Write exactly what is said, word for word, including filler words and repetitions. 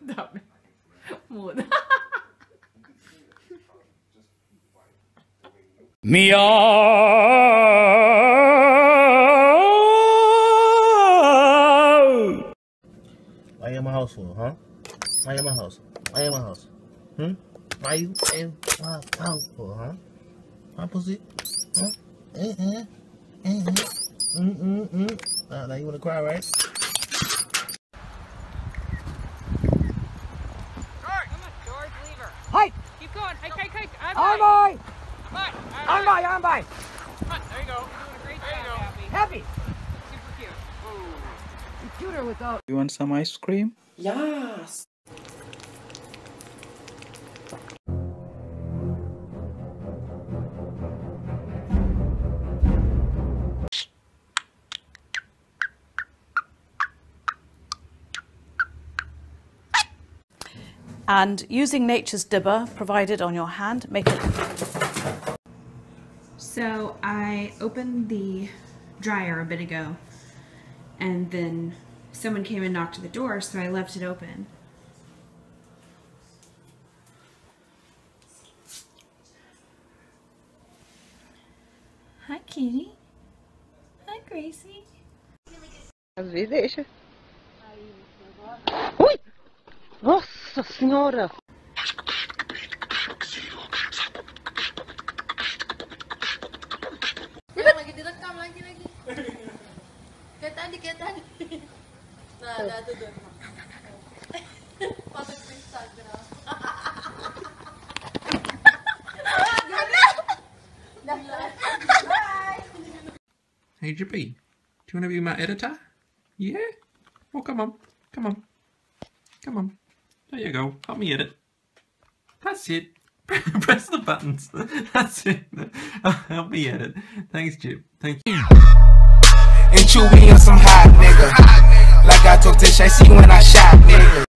ダメ。もうだ。 Meow. Why in my house for, huh? Why in my house? Why in my house? Hmm? Why you in my house for, huh? My pussy? Huh? Eh, eh, eh, eh. Mm, mm, mm. Uh, now you wanna cry, right? Hi! Keep going. Hey, hey, hey. I'm On by. by! I'm by. On by, on by! Come on. There you go. You're doing a great job, Happy. Happy! Super cute. Whoa. It's cuter without. You want some ice cream? Yes. And using nature's dibber provided on your hand, make it. So I opened the dryer a bit ago, and then someone came and knocked at the door, so I left it open. Hi, Kitty. Hi, Gracie. Às vezes deixa. Ui! Nossa Senhora! Lagi direkam lagi lagi. Kayak tadi kayak tadi. Nah, ada tuh tuh. Foto Instagram. Hey J P, do you want to be my editor? Yeah? Well, come on, come on, come on. There you go. Help me edit. That's it. Press the buttons. That's it. Help me edit. Thanks, Chip. Thank you. And you be on some hot nigga. Like I told Tish, I see when I shot nigga.